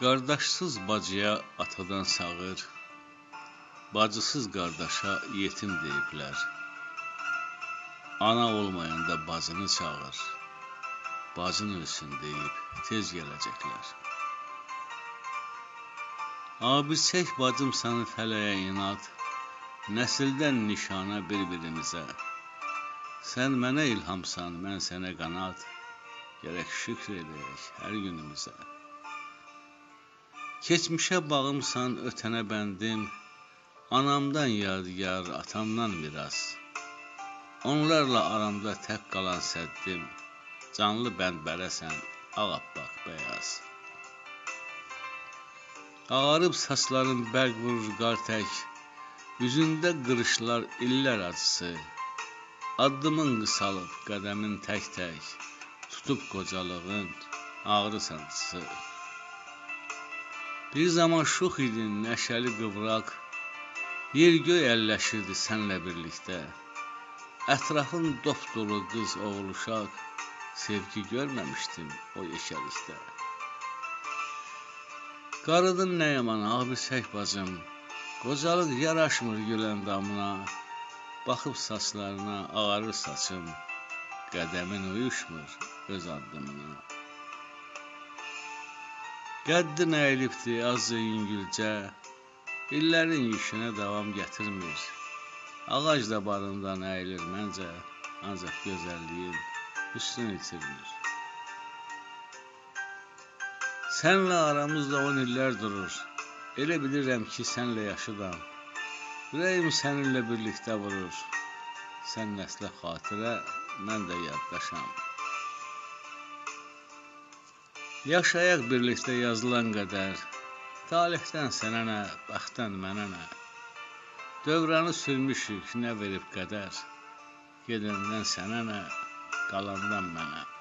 Qardaşsız bacıya atadan sağır, bacısız qardaşa yetim deyiblər. Ana olmayanda bacını çağır, bacın ölsün deyib tez gələcəklər. Abi çək bacım səni fələyə inat, nəsildən nişana bir-birimizə. Sən mənə ilhamsan, mən sənə qanat, gərək şükr edək hər günümüzə. Keçmişə bağımsan, ötənə bəndim, anamdan yadigar, atamdan miras. Onlarla aramda tək qalan səddim, canlı bənd-bərəsən, ağappaq bəyaz. Ağarıb saçların bərq vurur qar tək, üzündə qırışlar illər acısı. Addımın qısalıb, qədəmin tək-tək, tutub qocalığın ağrı sancısı. Bir zaman şux idin, nəşəli qıvraq, yer-göy əlləşirdi sənlə birlikdə. Ətrafın dop-dolu qız, oğul, uşaq, sevgi görməmişdim o yeşəlikdə. Qarıdın nə yaman, abi çək bacım, qocalıq yaraşmır gülən damına. Baxıb saçlarına, ağarır saçım, qədəmin uyuşmur öz addımına. Qəddin əyilibdi, azca yüngülcə, illərin yükünə davam gətirmir. Ağac da barından əyilir məncə, ancaq gözəlliyin üstünü itirmir. Sənlə aramızda 10 illər durur, elə bilirəm ki, sənlə yaşıdam. Ürəyim səninlə birlikdə vurur, sən nəslə xatirə, mən də yaddaşam. Yaşayaq birlikdə yazılan qədər, talihdən sənə nə, bəxtdən mənə nə. Dövranı sürmüşük, nə verib qədər, gedəndən sənə nə, qalandan mənə.